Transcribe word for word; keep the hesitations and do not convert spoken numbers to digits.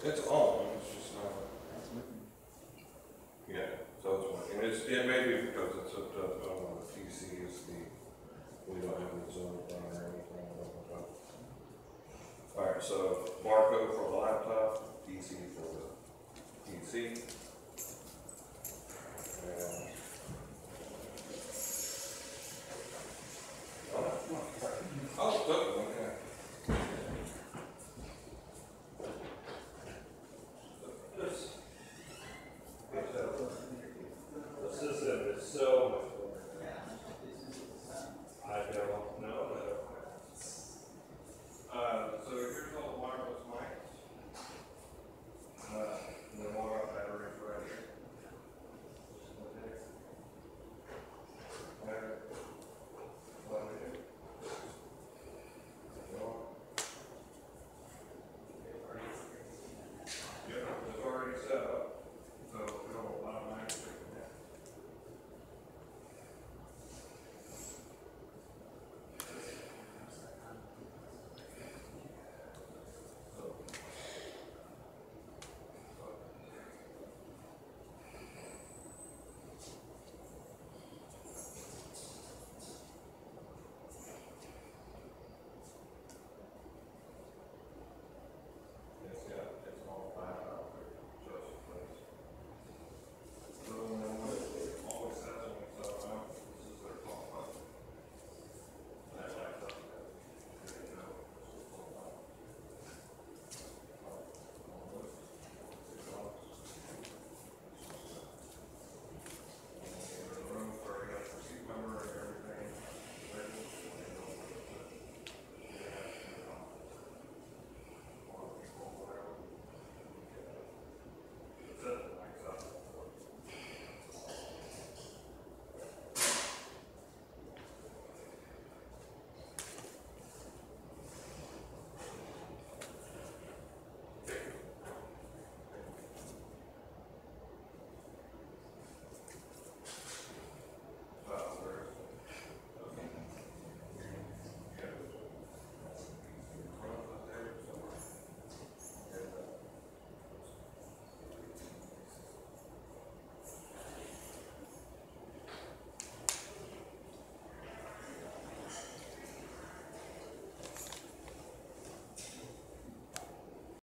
It's on, it's just not, That's moving. yeah, so it's working. It's, it may be because it's hooked up, um, the T C is the, we don't have the zone plan or anything. Alright, so barcode for the laptop, P C for the P C. And